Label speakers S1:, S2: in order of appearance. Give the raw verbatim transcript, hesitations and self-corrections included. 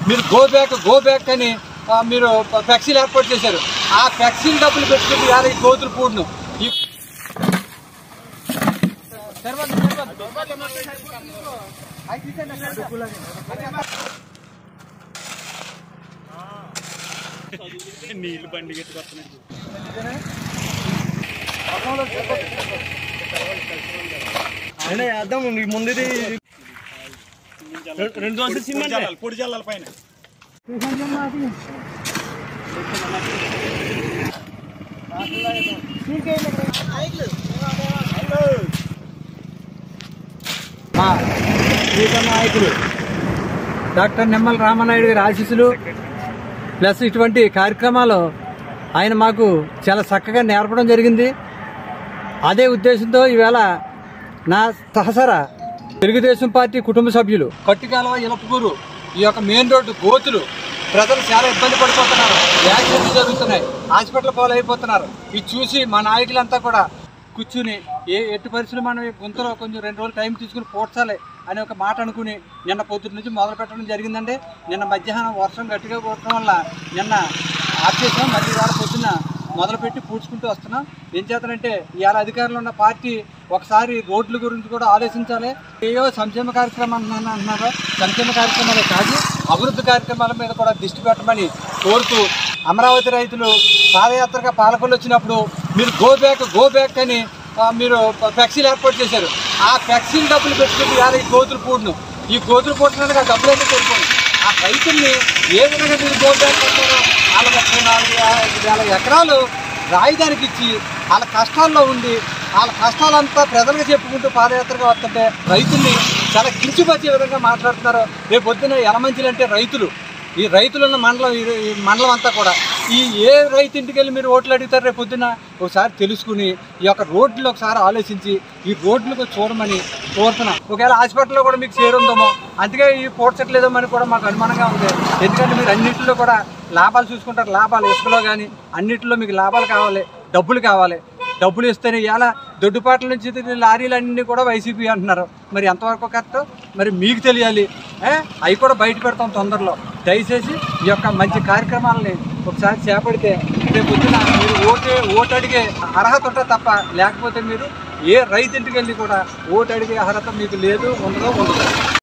S1: మీరు go back go back అని మీరు ఫ్లెక్సీలు ఏర్పాటు చేశారు. ఆ ఫ్లెక్సీలు డబ్బులు పెట్టుకుంటే ఇవాళ ఈ గోతులు పూడును ఈ
S2: నీళ్ళు బండి ఎత్తుకొస్తున్నాయి.
S3: అర్థం ముందు
S2: రెండు దోశలు సిమెంట్ పొడి జల్లాల పైన
S1: మా ప్రీతమ నాయకులు డాక్టర్ నిమ్మల రామనాయుడు గారి ఆశీస్సులు ప్లస్ ఇటువంటి కార్యక్రమాలు ఆయన మాకు చాలా చక్కగా నేర్పడం జరిగింది. అదే ఉద్దేశంతో ఈవేళ నా సహసర తెలుగుదేశం పార్టీ కుటుంబ సభ్యులు కట్టికాలవ ఇలపకూరు ఈ యొక్క మెయిన్ రోడ్డు గోతులు ప్రజలు చాలా ఇబ్బంది పడిపోతున్నారు. యాక్సిడెంట్లు జరుగుతున్నాయి, హాస్పిటల్ పాలు అయిపోతున్నారు. ఇది చూసి మా నాయకులంతా కూడా కూర్చుని ఏ ఎట్టి పరిస్థితులు మనం గుంతలో కొంచెం రెండు రోజులు టైం తీసుకుని పోడ్చాలి అనే ఒక మాట అనుకుని నిన్న పొద్దున్న నుంచి మొదలు పెట్టడం జరిగిందండి. నిన్న మధ్యాహ్నం వర్షం గట్టిగా కొట్టడం వల్ల నిన్న ఆఫ్ చేసాం. మళ్ళీ ఇవాళ పొద్దున్న మొదలుపెట్టి పూడ్చుకుంటూ వస్తున్నాం. ఏం చేస్తానంటే ఇవాళ అధికారంలో ఉన్న పార్టీ ఒకసారి రోడ్ల గురించి కూడా ఆలోచించాలి. ఏయో సంక్షేమ కార్యక్రమాలు అంటున్నారో సంక్షేమ కార్యక్రమాలే కాదు అభివృద్ధి కార్యక్రమాల మీద కూడా దృష్టి పెట్టమని కోరుతూ అమరావతి రైతులు పాదయాత్రగా పాలకొల్లు వచ్చినప్పుడు మీరు గో బ్యాక్ గో బ్యాక్ అని మీరు ఫ్లెక్సీలు ఏర్పాటు చేశారు. ఆ ఫ్లెక్సీలు డబ్బులు పెట్టుకుంటే ఇవాళ ఈ గోతులు పూడును ఈ గోతులు పూడ్చడానికి ఆ డబ్బులు అయితే కోరుకోండి. ఆ రైతుల్ని ఏ విధంగా మీరు గో బ్యాక్ కట్టారో వాళ్ళ ముప్పై నాలుగు వేల ఎకరాలు రాయిదానికి ఇచ్చి వాళ్ళ కష్టాల్లో ఉండి వాళ్ళ కష్టాలంతా ప్రజలకు చెప్పుకుంటూ పాదయాత్రగా వస్తుంటే రైతుల్ని చాలా కించిపరిచే విధంగా మాట్లాడుతున్నారు. రేపు పొద్దున్న యలమంచిలు అంటే రైతులు ఈ రైతులున్న మండలం ఈ మండలం అంతా కూడా ఈ ఏ రైతు ఇంటికి వెళ్ళి మీరు ఓట్లు అడుగుతారు రేపు పొద్దున్న ఒకసారి తెలుసుకుని ఈ యొక్క రోడ్లు ఒకసారి ఆలోచించి ఈ రోడ్లకు చూడమని కోరుతున్నాం. ఒకవేళ హాస్పిటల్లో కూడా మీకు చేరుందేమో అందుకే ఈ పోడ్చట్లేదో అని కూడా మాకు అనుమానంగా ఉంది. ఎందుకంటే మీరు అన్నింటిలో కూడా లాభాలు చూసుకుంటారు. లాభాలు ఇసుకలో కానీ అన్నింటిలో మీకు లాభాలు కావాలి, డబ్బులు కావాలి. డబ్బులు ఇస్తేనే ఇలా దొడ్డుపాట్ల నుంచి లారీలన్నీ కూడా వైసీపీ అంటున్నారు. మరి ఎంతవరకు కరెక్ట్ మరి మీకు తెలియాలి. అవి కూడా బయట పెడతాం తొందరలో. దయచేసి ఈ యొక్క మంచి కార్యక్రమాలని ఒకసారి చేపడితే రేపు పొద్దున మీరు ఓటే ఓటు అడిగే అర్హత ఉంటే తప్ప లేకపోతే మీరు ఏ రైతు ఇంటికి వెళ్ళి కూడా ఓటు అడిగే అర్హత మీకు లేదు, ఉండదో ఉండదు.